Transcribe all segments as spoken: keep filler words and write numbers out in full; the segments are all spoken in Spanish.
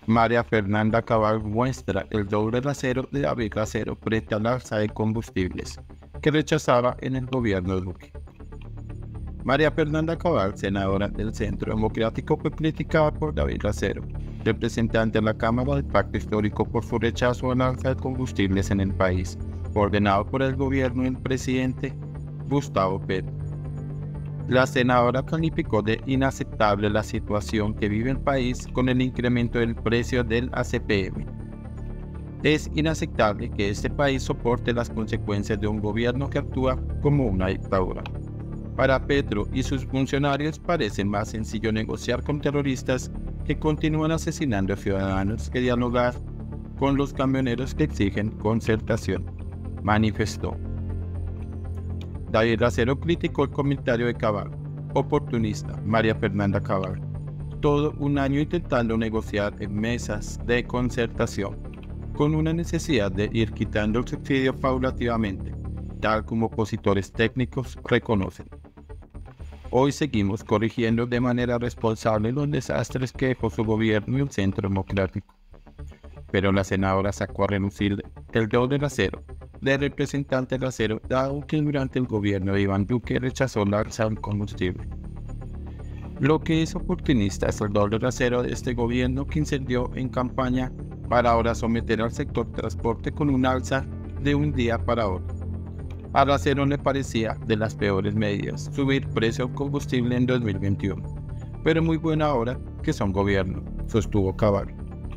María Fernanda Cabal muestra el doble rasero de David Rasero frente al alza de combustibles que rechazaba en el gobierno de Duque. María Fernanda Cabal, senadora del Centro Democrático, fue criticada por David Rasero, representante de la Cámara del Pacto Histórico, por su rechazo al alza de combustibles en el país, ordenado por el gobierno del presidente Gustavo Petro. La senadora calificó de inaceptable la situación que vive el país con el incremento del precio del A C P M. Es inaceptable que este país soporte las consecuencias de un gobierno que actúa como una dictadura. Para Petro y sus funcionarios parece más sencillo negociar con terroristas que continúan asesinando a ciudadanos que dialogar con los camioneros que exigen concertación, manifestó. David Rasero criticó el comentario de Cabal, oportunista, María Fernanda Cabal, todo un año intentando negociar en mesas de concertación, con una necesidad de ir quitando el subsidio paulativamente, tal como opositores técnicos reconocen. Hoy seguimos corrigiendo de manera responsable los desastres que dejó su gobierno y el Centro Democrático. Pero la senadora sacó a relucir el doble rasero de representante Rasero, dado que durante el gobierno de Iván Duque rechazó la alza del combustible. Lo que es oportunista es el doble rasero de este gobierno, que incendió en campaña para ahora someter al sector transporte con un alza de un día para otro. A Rasero le parecía de las peores medidas subir precio del combustible en dos mil veintiuno, pero muy buena hora que son gobierno, sostuvo Cabal.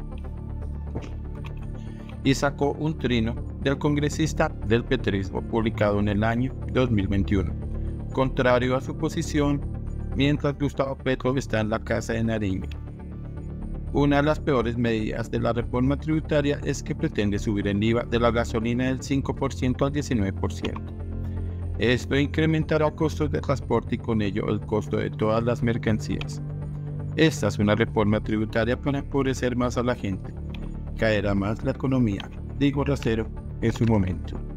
Y sacó un trino del congresista del petrismo publicado en el año dos mil veintiuno, contrario a su posición mientras Gustavo Petro está en la Casa de Nariño. Una de las peores medidas de la reforma tributaria es que pretende subir el I V A de la gasolina del cinco por ciento al diecinueve por ciento. Esto incrementará costos de transporte y con ello el costo de todas las mercancías. Esta es una reforma tributaria para empobrecer más a la gente. Caerá más la economía, dijo Rasero en su momento.